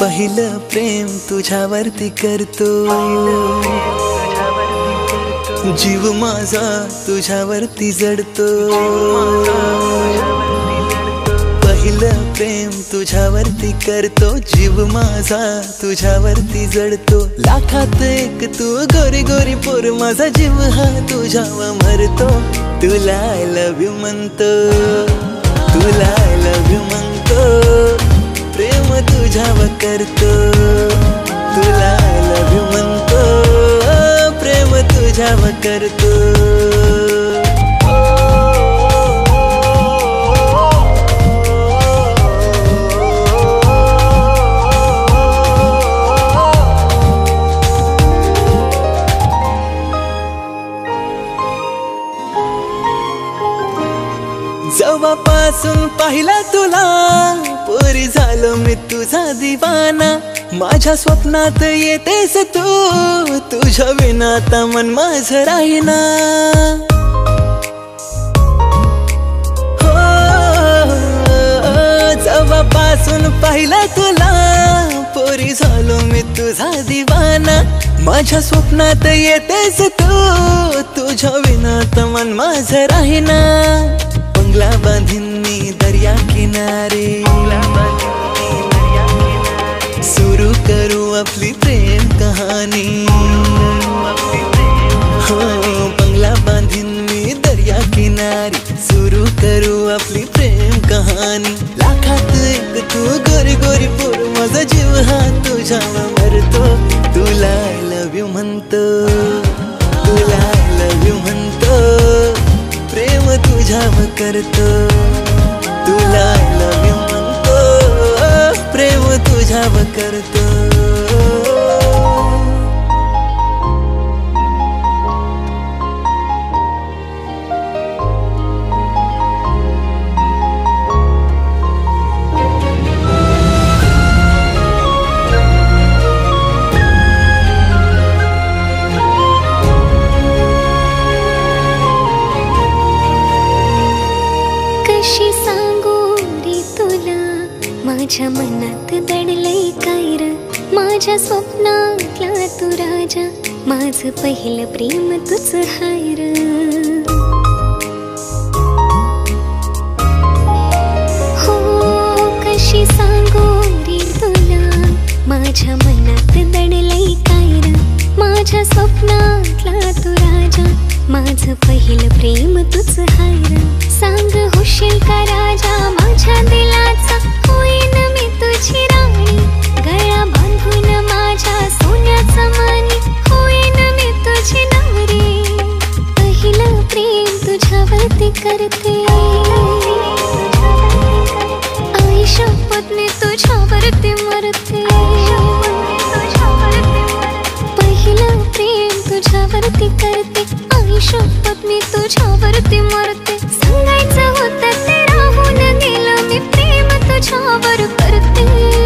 पहिलं प्रेम तुझ्यावरती करतो, जीव माझा तुझ्यावरती जडतो। पहिलं प्रेम तुझ्यावरती करतो, जीव माझा तुझ्यावरती जडतो। लाखात एक तू गोरी गोरी पोर, माझा जीव हा तुझ्यावर मरतो। तुला आय लव्ह यू म्हणतो, तुला आय लव्ह यू म्हणतो, प्रेम तुझ्यावर करतो। तुला आय लव्ह यू म्हणतो, प्रेम तुझ्यावर करतो। जेव्हापासून पाहिला तुला, पोरी झालो मी तुझा दिवाना। माझ्या स्वप्नात येतेस तू, तुझ्या विना आता मन माझं राहीना। जेव्हापासून पाहिला तुला, पोरी झालो मी तुझा दिवाना। माझ्या स्वप्नात येतेस तू, तुझ्या विना आता मन माझं राहीना। बंगला बांधीन मी दर्या किनारे, सुरू करू आपली प्रेम कहाणी। हो बंगला बांधीन मी दर्या किनारी, सुरू करू आपली प्रेम कहाणी। लाखात एक तू गोरी गोरी पोर, माझा जीव हा तुझ्यावर मरतो। तुला आय लव्ह यू म्हणतो, तुला आय लव्ह यू म्हणतो, प्रेम तुझ्यावर करतो। तुला आय लव्ह यू म्हणतो, प्रेम तुझ्यावर करतो। कशी सांगू रे तुला, माझ्या मनात दडलंय काय र। माझ्या स्वप्नातला तू राजा, माझं पहिलं प्रेम तुझ हाय र। हो कशी सांगू रे तुला, माझ्या मनात दडलंय काय र। माझ्या स्वप्नातला तू राजा, माझं पहिलं प्रेम तुझ हाय र। सांग होशील का राजा माझ्या दिलाचा, होईन मी तुझी राणी। गळा बांधून माझ्या सोन्याचा मानी, होईन मी तुझी नवरी। पहिलं प्रेम तुझ्यावरती करते, आई शपथ मी तुझ्यावरती मरते। पहिलं प्रेम तुझ्यावरती करते, आई शपथ मी तुझ्यावरती मरते। सांगायचं होतं ते राहून गेलं, मी प्रेम तुझ्यावर करते।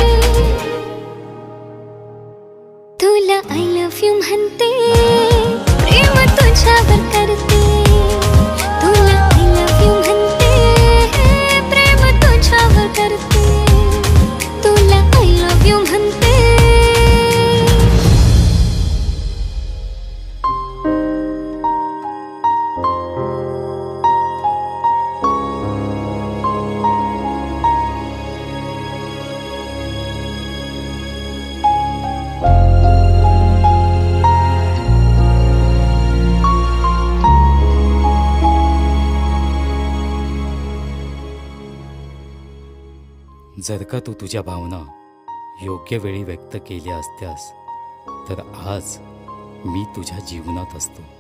तुला आय लव्ह यू म्हणते, प्रेम तुझ्यावर करते। तुला आय लव्ह यू म्हणते, प्रेम तुझ्यावर करते। तुला आय लव्ह यू म्हणते। जर का तू तुझ्या भावना योग्य वेळी व्यक्त केल्या असत्यास, तर आज मी तुझ्या जीवनात असतो।